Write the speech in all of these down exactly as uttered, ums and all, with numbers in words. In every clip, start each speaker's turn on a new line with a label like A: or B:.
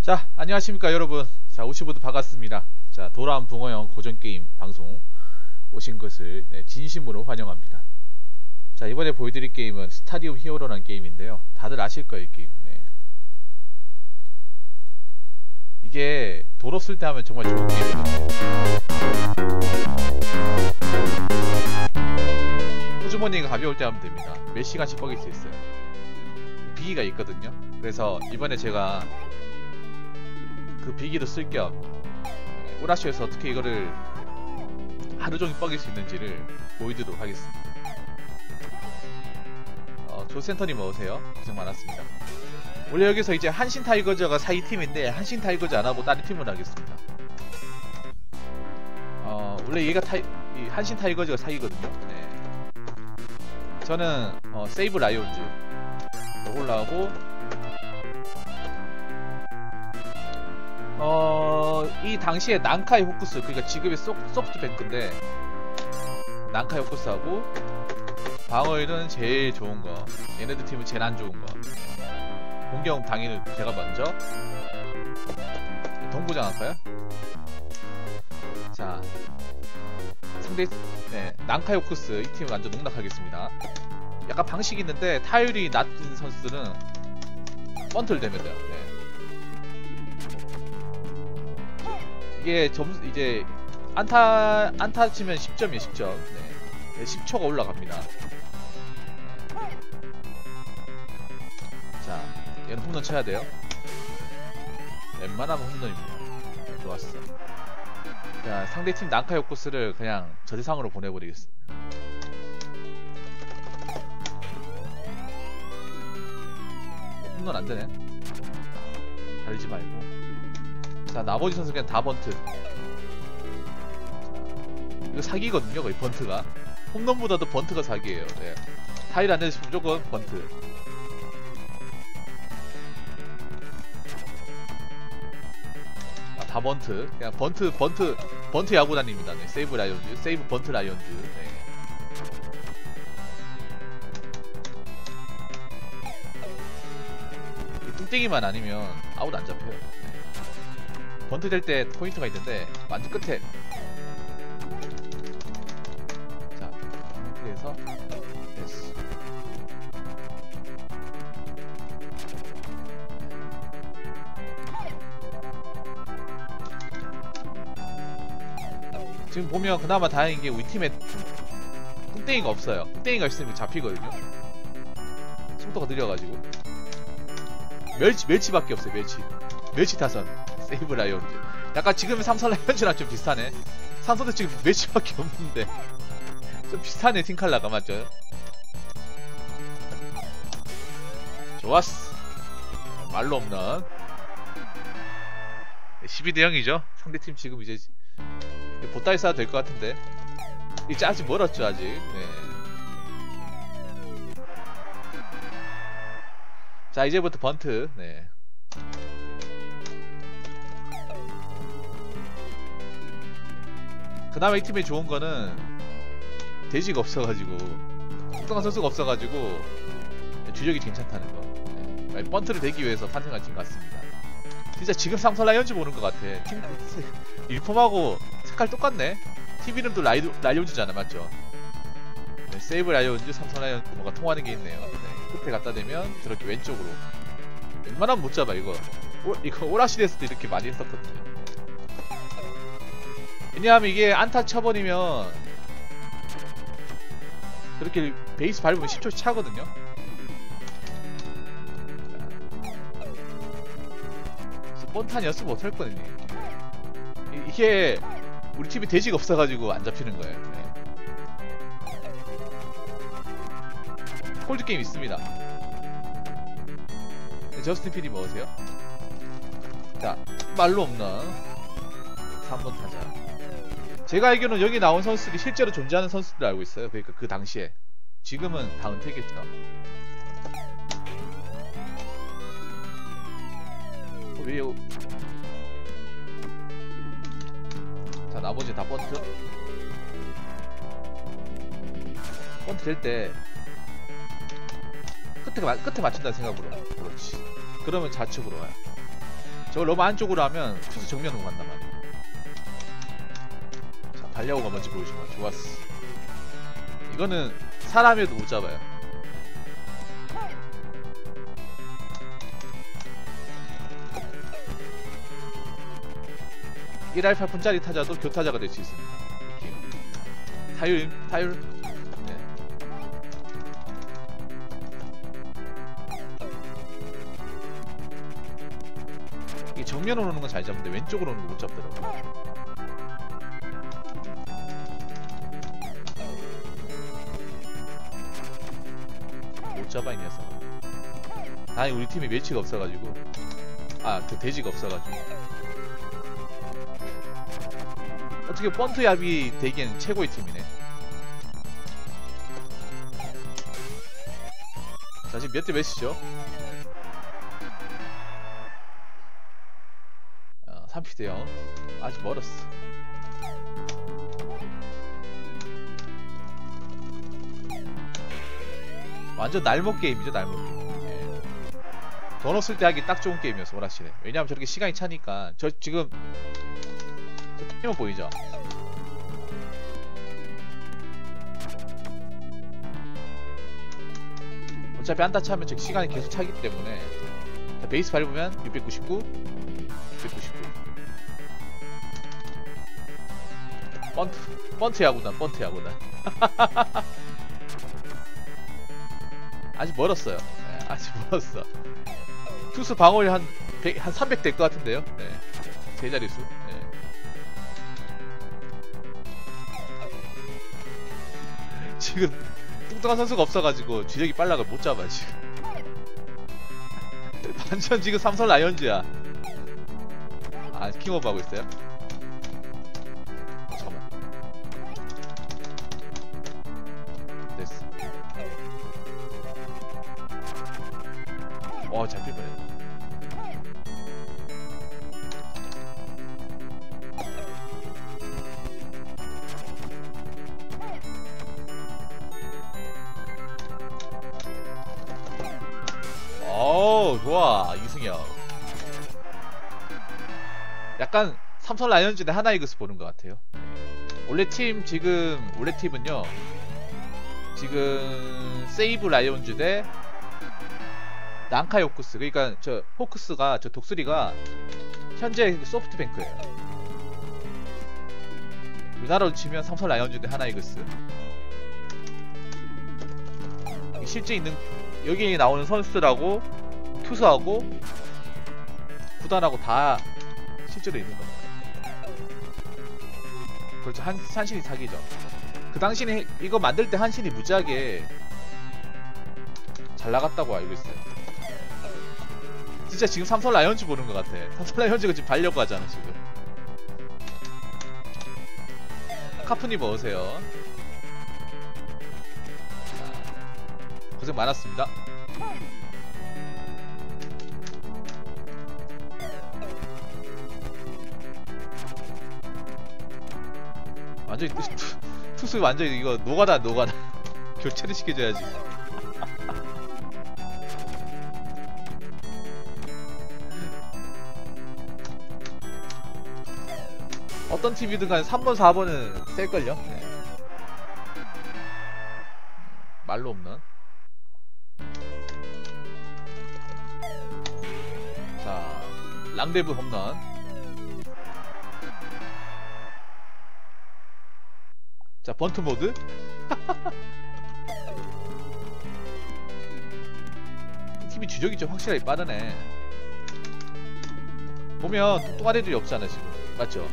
A: 자, 안녕하십니까 여러분. 자, 오시보드 반갑습니다. 자, 돌아온 붕어형 고전게임 방송 오신 것을 네, 진심으로 환영합니다. 자, 이번에 보여드릴 게임은 스타디움 히어로라는 게임인데요. 다들 아실 거예요, 이 게임. 네. 이게 돌 없을 때 하면 정말 좋은 게임이거든요. 호주머니가 가벼울 때 하면 됩니다. 몇 시간씩 뻐길 수 있어요. 비기가 있거든요. 그래서 이번에 제가 그 비기도 쓸 겸 오라시에서 어떻게 이거를 하루종일 뻐길 수 있는지를 보여드리도록 하겠습니다. 어, 조센터님 어서오세요. 고생 많았습니다. 원래 여기서 이제 한신 타이거즈가 사이 팀인데 한신 타이거즈 안하고 다른 팀을 하겠습니다. 어, 원래 얘가 타이, 이 한신 타이거즈가 사이거든요. 네. 저는 어, 세이브 라이온즈 올라오고 어, 이 당시에 난카이 호쿠스, 그러니까 지금의 소, 소프트뱅크인데 난카이 호쿠스하고 방어에는 제일 좋은 거, 얘네들 팀은 제일 안 좋은 거. 공격 당연히 제가 먼저 동부장 할까요? 자, 상대 네, 난카이 호쿠스 이 팀을 완전 농락하겠습니다. 약간 방식이 있는데 타율이 낮은 선수들은 번트를 대면 돼요. 네. 이게 점수 이제 안타 안타 치면 십 점이에요. 십 점. 네. 십 초가 올라갑니다. 자, 얘는 홈런 쳐야 돼요. 웬만하면 홈런입니다. 네, 좋았어. 자, 상대팀 난카이 호쿠스를 그냥 저대상으로 보내버리겠습니다. 홈런 안되네. 달지 말고. 자, 나머지 선수 그냥 다 번트. 자, 이거 사기거든요, 거의 번트가. 홈런보다도 번트가 사기예요. 네. 타일 안 내주시면 무조건 번트. 아, 다 번트. 그냥 번트, 번트, 번트 야구단입니다. 네. 세이브 라이온즈, 세이브 번트 라이온즈. 네. 뚱땡이만 아니면 아웃 안 잡혀요. 네. 번트 될 때 포인트가 있는데 완전 끝에. 자, 상태에서 됐어. 지금 보면 그나마 다행인 게 우리 팀에 뚱땡이가 없어요. 뚱땡이가 있으면 잡히거든요. 속도가 느려가지고 멸치, 멸치밖에 없어요. 멸치 멸치 타선 세이브 라이온즈. 약간 지금의 삼성 라이온즈랑 좀 비슷하네. 삼성도 지금 멸치밖에 없는데 좀 비슷하네. 팀칼라가 맞죠? 좋았어. 말로 없는 십이 대 영이죠 상대팀. 지금 이제 보따리 싸도 될 것 같은데 이제 아직 멀었죠 아직. 네. 자, 이제부터 번트. 네. 그나마 이 팀이 좋은 거는 돼지가 없어가지고, 뚱뚱한 선수가 없어가지고 주력이 괜찮다는 거. 네. 번트를 대기 위해서 판정한 팀 같습니다. 진짜 지금 삼성 라이온즈 보는 것 같아. 팀 유니폼하고 색깔 똑같네. 팀 이름도 라이, 라이온즈잖아, 맞죠? 네, 세이브 라이온즈, 삼성 라이온즈 뭔가 통하는 게 있네요. 네. 끝에 갖다 대면 저렇게 왼쪽으로. 웬만하면 못 잡아 이거. 오, 이거 오라시리에서도 이렇게 많이 했었거든요. 왜냐하면 이게 안타 쳐버리면 그렇게 베이스 밟으면 십 초씩 차거든요. 그래서 뻔탄이었으면 못할 거든요. 이게 우리 팀이 돼지가 없어가지고 안 잡히는 거예요. 네. 콜드 게임 있습니다. 네, 저스틴 피디 뭐으세요? 자, 말로 없는 삼 번 타자. 제가 알기로는 여기 나온 선수들이 실제로 존재하는 선수들 알고 있어요. 그러니까 그 당시에. 지금은 다 은퇴겠죠. 어, 왜요? 자, 나머지 다 번트. 번트 될 때 끝에, 끝에 맞춘다는 생각으로. 그렇지. 그러면 좌측으로 가요. 저걸 너무 안쪽으로 하면 투수 정면으로 간단 말이야. 자, 발야구가 먼저 보여주면 좋았어. 이거는 사람에도 못 잡아요. 일 할 팔 푼짜리 타자도 교타자가 될 수 있습니다. 이렇게 타율, 타율. 네. 이게 정면으로 오는 건 잘 잡는데 왼쪽으로 오는 거 못 잡더라고요. 못 잡아 이 녀석. 아니 우리 팀이 매치가 없어가지고, 아 그 돼지가 없어가지고. 어떻게 번트 야비 되기엔 최고의 팀이네. 자 지금 몇 대 몇이죠? 어, 삼 피 대 영. 아직 멀었어. 완전 날먹 게임이죠, 날먹 게임. 예. 돈 없을 때 하기 딱 좋은 게임이었어, 오락실에. 왜냐면 저렇게 시간이 차니까. 저 지금 저 타이머 보이죠? 어차피 한타 차면 저 시간이 계속 차기 때문에. 자, 베이스 밟으면 육백구십구, 육백구십구. 번트, 번트 야구단, 번트 야구단. 아직 멀었어요. 네, 아직 멀었어. 투수 방어율 한, 백, 한 삼백 될 것 같은데요. 네. 세 자릿수. 네. 지금 뚱뚱한 선수가 없어가지고 주력이 빨라가 못 잡아 지금. 완전 지금 삼성 라이온즈야. 아 킹오브 하고 있어요? 어, 잠깐만. 됐어. 어 잡힐 뻔했네. 어우 좋아 이승엽. 약간 삼성 라이온즈 대 하나이글스 보는 것 같아요. 원래 팀 지금 원래 팀은요 지금 세이브 라이온즈 대 난카이 호크스. 그러니까 저 호크스가 저 독수리가 현재 소프트뱅크예요. 우리나라로 치면 삼성 라이온즈 대 하나이글스. 실제 있는 여기 나오는 선수들하고 투수하고 구단하고 다 실제로 있는 겁니다. 그렇죠. 한, 한신이 사기죠. 그 당시에 이거 만들 때 한신이 무지하게 잘 나갔다고 알고 있어요. 진짜 지금 삼성 라이온즈 보는 것 같아. 삼성 라이온즈가 지금 발려고 하잖아 지금. 카프님 어서오세요. 고생 많았습니다. 완전히 투, 투수 완전히 이거 노가다 노가다. 교체를 시켜줘야지. 어떤 팀이든 간에 삼 번 사 번은 셀걸요? 네. 말로 없는. 자 랑데브 홈런. 자 번트 모드. 팀이 주력이 좀 확실하게 빠르네. 보면 똑똑한 애들이 없잖아 지금. 맞죠?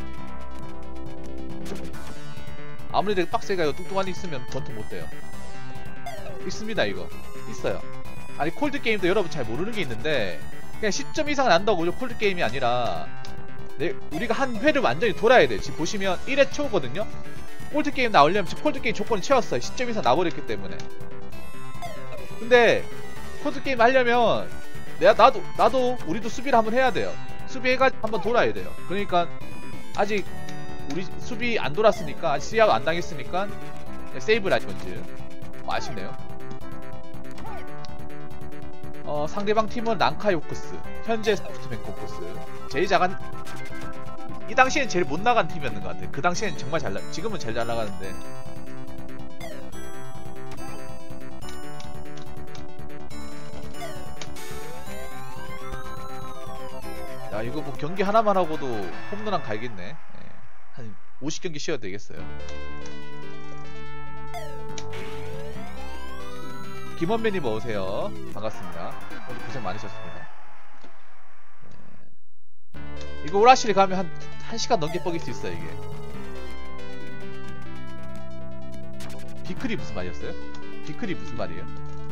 A: 아무리 되게 빡세가 이거 뚱뚱한 애 있으면 번트 못돼요. 있습니다 이거. 있어요. 아니 콜드게임도 여러분 잘 모르는 게 있는데 그냥 십 점 이상 난다고 무조건 콜드게임이 아니라 네, 우리가 한 회를 완전히 돌아야 돼. 지금 보시면 일 회 초거든요. 콜드게임 나오려면 지금 콜드게임 조건을 채웠어요. 십 점 이상 나버렸기 때문에. 근데 콜드게임 하려면 내가 나도 나도 우리도 수비를 한번 해야 돼요. 수비해가지고 한번 돌아야 돼요. 그러니까 아직 우리 수비 안 돌았으니까 아직 시야가 안 당했으니까 세이브 라이온즈. 뭐 아쉽네요. 어, 상대방 팀은 랑카요크스, 현재 소프트뱅크호크스. 제일 작은, 이 당시엔 제일 못 나간 팀이었는 것 같아. 그 당시엔 정말 잘 나, 지금은 잘 잘 나가는데. 야, 이거 뭐 경기 하나만 하고도 홈런왕 갈겠네. 예. 한 오십 경기 쉬어도 되겠어요. 김원배님 어서오세요. 반갑습니다. 오늘 고생 많으셨습니다. 네. 이거 오라실에 가면 한, 한 시간 넘게 뻐길 수 있어요, 이게. 비클이 무슨 말이었어요? 비클이 무슨 말이에요?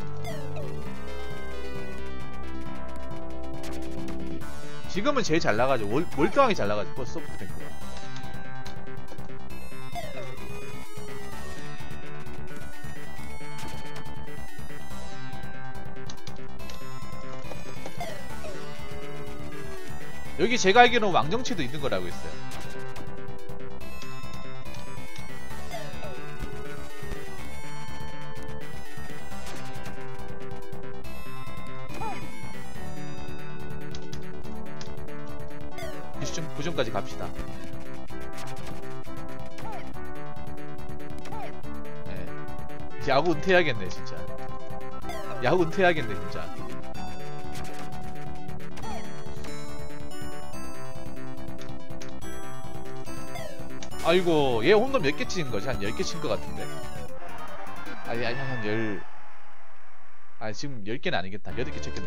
A: 지금은 제일 잘 나가죠. 월, 월등하게 잘 나가죠. 소프트뱅크가. 여기 제가 알기로는 왕정치도 있는 거라고 했어요. 구 점까지 갑시다. 네. 야구 은퇴해야겠네 진짜. 야구 은퇴해야겠네 진짜. 아이고, 얘 홈런 몇 개 친 거지? 한 열 개 친 거 같은데? 아니, 아니, 한 열... 아, 지금 열 개는 아니겠다. 여덟 개 쳤겠네.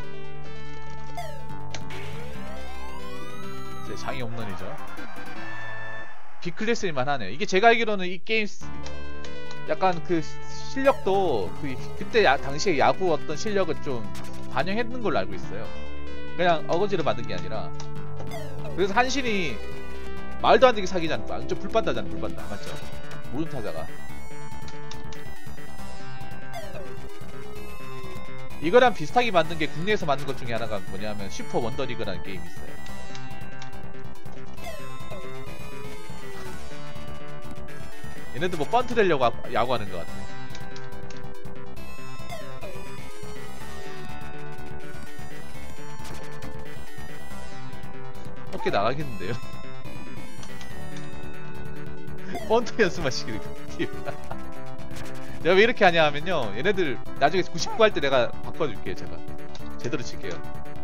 A: 이제 장이 홈런이죠. B클래스일만 하네요. 이게 제가 알기로는 이 게임, 약간 그 실력도, 그, 그때 야, 당시에 야구 어떤 실력을 좀 반영했는 걸로 알고 있어요. 그냥 어거지로 만든 게 아니라. 그래서 한신이 말도 안 되게 사기잖아. 완전 불반다잖아, 불반다. 맞죠? 모든 타자가. 이거랑 비슷하게 만든 게 국내에서 만든 것 중에 하나가 뭐냐면 슈퍼 원더리그라는 게임이 있어요. 얘네들 뭐 번트 되려고 야구하는 것 같네. 어깨 나가겠는데요? 번트 연습만 시키는 내가 왜 이렇게 하냐 하면요, 얘네들 나중에 구십구 할 때 내가 바꿔줄게요. 제가 제대로 칠게요.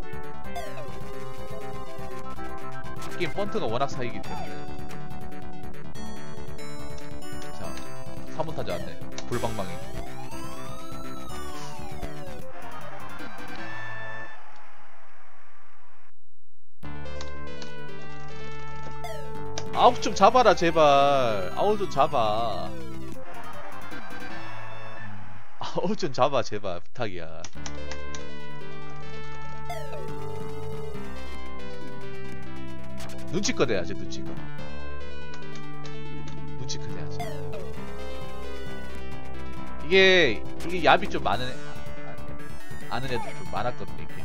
A: 게임 번트가 워낙 사기이기 때문에. 자, 삼 번 타자 왔네. 불방망이. 아웃 좀 잡아라 제발. 아웃 좀 잡아. 아웃 좀 잡아 제발. 부탁이야. 눈치껏 해야지. 눈치껏. 눈치껏 해야지. 이게 이게 얍이 좀 많은 애, 아는 애들 좀 많았거든요. 이게.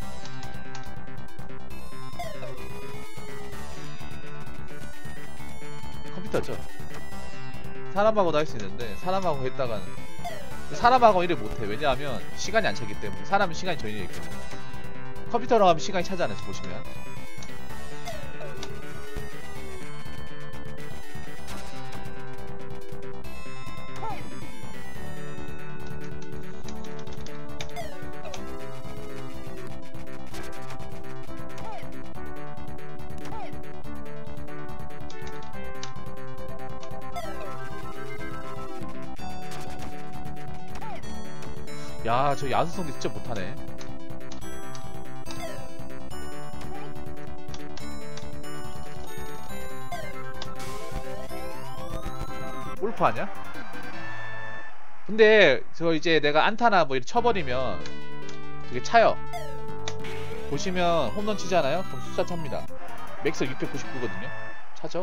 A: 컴퓨터죠. 사람하고도 할 수 있는데 사람하고 했다가는 사람하고 일을 못해. 왜냐하면 시간이 안 차기 때문에. 사람은 시간이 정해져 있거든요. 컴퓨터로 하면 시간이 차잖아요. 보시면. 야, 저 야수성도 진짜 못하네. 골프 하냐? 근데 저 이제 내가 안타나 뭐 이렇게 쳐버리면 저게 차요. 보시면 홈런 치잖아요? 그럼 숫자 찹니다. 맥스 육백구십구거든요? 차죠?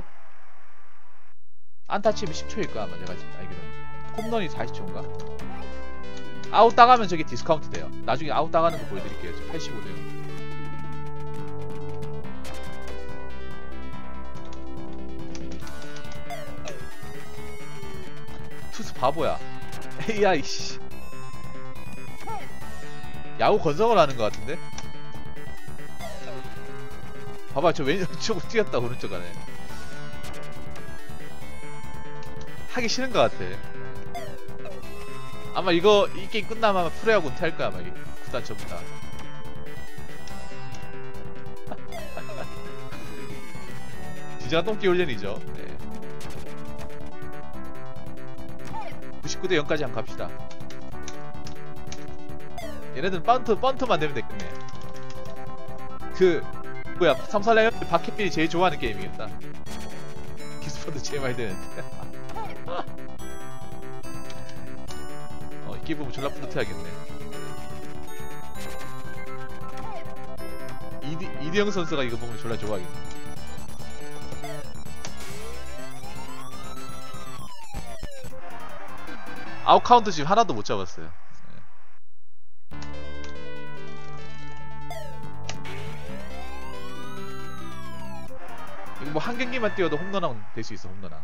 A: 안타 치면 십 초일 거야 아마 내가 알기로는. 홈런이 사십 초인가? 아웃 따가면 저게 디스카운트 돼요. 나중에 아웃 따가는 거 보여드릴게요. 저 팔십오 돼요. 투수 바보야. 에이아이 씨. 야구 건성을 하는 것 같은데? 봐봐, 저 왼쪽으로 뛰었다, 오른쪽 안에. 하기 싫은 것 같아. 아마 이거, 이 게임 끝나면 아마 프로야구 은퇴할 거야, 아마. 이 구단 전부 다. 진짜 똥개 훈련이죠. 네. 구십구 대 영까지 한번 갑시다. 얘네들은 번트, 번트만 되면 되겠네. 그, 뭐야, 삼살라이언 박해빈이 제일 좋아하는 게임이겠다. 기스펀드 제일 많이 되는데. 어, 이 게임 보면 졸라 뿌듯해야겠네. 이디, 이대영 선수가 이거 보면 졸라 좋아하겠네. 아웃카운트 지금 하나도 못 잡았어요. 네. 이거 뭐 한 경기만 뛰어도 홈런왕 될 수 있어, 홈런왕.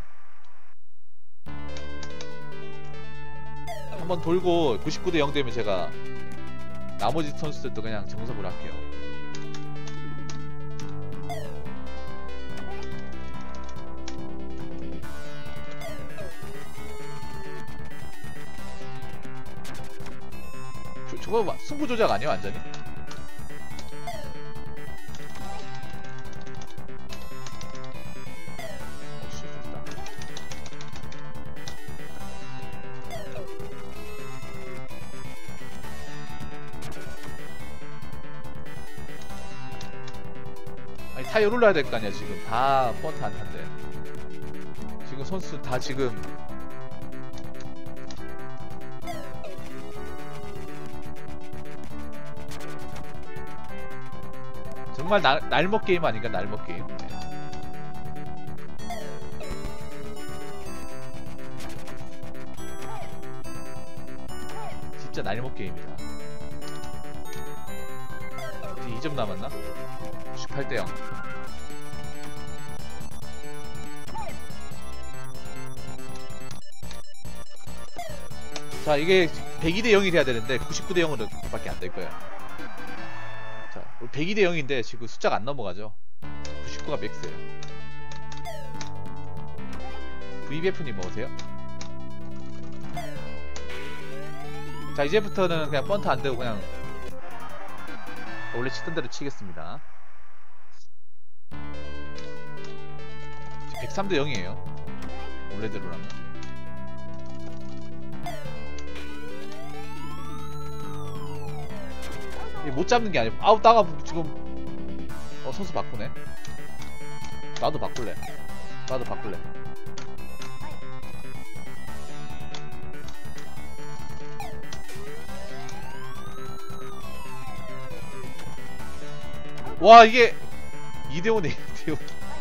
A: 한번 돌고 구십구 대 영 되면 제가 나머지 선수들도 그냥 정석으로 할게요. 저거 승부 조작 아니야 완전히? 어씨 좋다. 아니 타이어 올라야 될 거 아니야 지금. 다 번트 안 탄대. 지금 선수 다 지금 정말 날, 날먹 게임 아닌가? 날먹 게임. 네. 진짜 날먹 게임이다. 이제 이 점 남았나? 구십팔 대 영. 자, 이게 백이 대 영이 돼야 되는데 구십구 대 영으로 밖에 안 될 거야. 백이 대 영인데 지금 숫자가 안 넘어가죠. 구십구가 맥스예요. 브이비에프님 뭐오세요? 자, 이제부터는 그냥 번트 안 되고 그냥 원래 치던 대로 치겠습니다. 백삼 대 영이에요 원래대로라면. 못 잡는 게 아니고 아우 따가 지금 어 선수 바꾸네. 나도 바꿀래. 나도 바꿀래. 와 이게 이 대 오네. 이 대 오.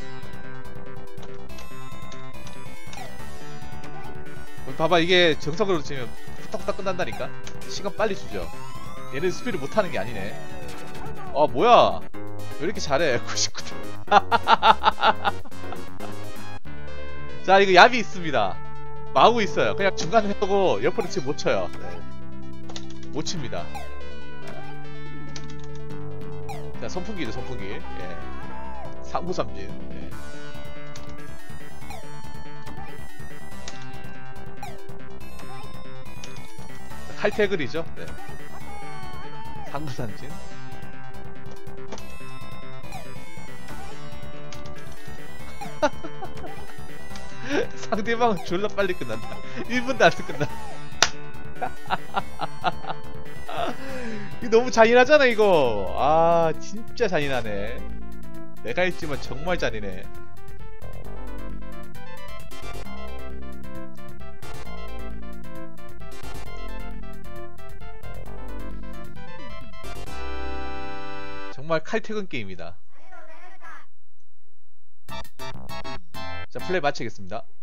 A: 봐봐 이게 정석으로 치면 후딱후딱 끝난다니까. 시간 빨리 주죠. 얘네 수비를 못하는 게 아니네. 아 뭐야 왜 이렇게 잘해. 구십구 점. 자 이거 야비 있습니다. 마구 있어요. 그냥 중간에 하고 옆으로 치면 못 쳐요. 네. 못 칩니다. 자 선풍기죠 선풍기. 예. 삼구삼진. 예. 칼퇴글이죠. 네. 상부삼진. 상대방은 졸라 빨리 끝난다. 일 분도 안 끝나. 이거 너무 잔인하잖아 이거. 아 진짜 잔인하네. 내가 했지만 정말 잔인해. 정말 칼퇴근 게임이다. 자 플레이 마치겠습니다.